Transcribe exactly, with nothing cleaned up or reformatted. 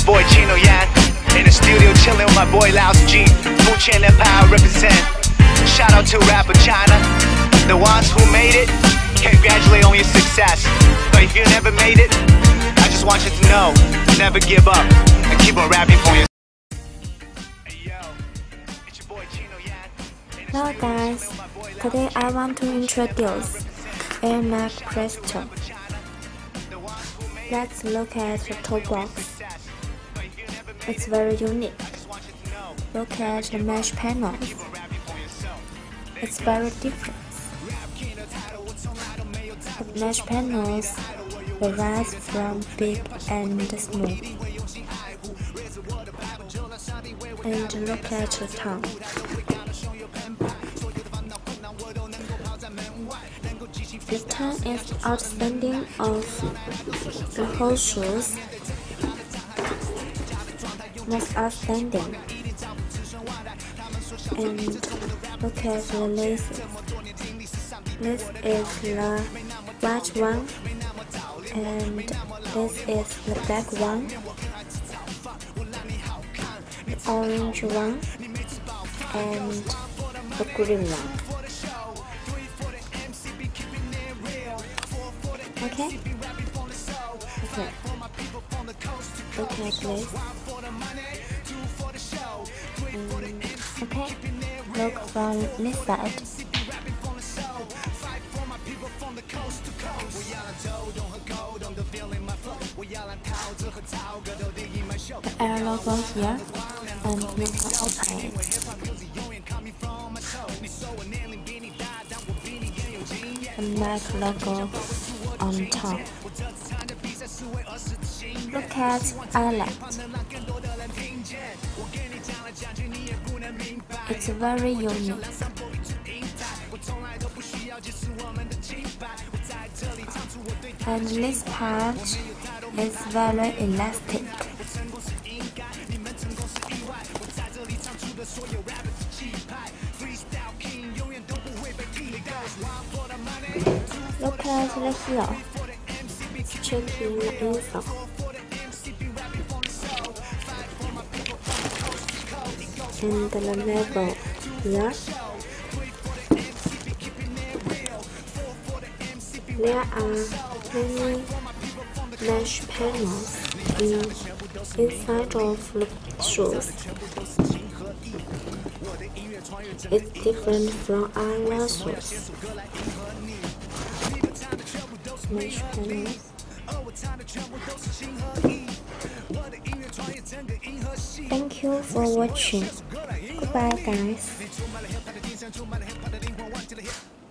boy Chino Yan, in the studio chilling with my boy Laos G. Fu Chen Empire represent. Shout out to rapper China, the ones who made it. Congratulate on your success. But if you never made it, I just want you to know, never give up and keep on rapping for yourself. Hello guys, today I want to introduce Air Mac Presto. Let's look at the top box. It's very unique. Look at the mesh panels. It's very different. The mesh panels vary from big and small. And look at the tongue. The tongue is outstanding of the horseshoes. Most outstanding. And look at the laces. This is the white one, and this is the black one, the orange one, and the green one. Okay? Okay. Look at this. Um, okay? Look from this side. The air logo here, and we can open it. The Mac logo on top. Look at eyelet. It's very unique. And this part is very elastic. Look at the heel. It's checking the inside. And the level here. There are many mesh panels in inside of the shoes. It's different from other shoes. Mesh panels. Thank you for watching. Goodbye, guys.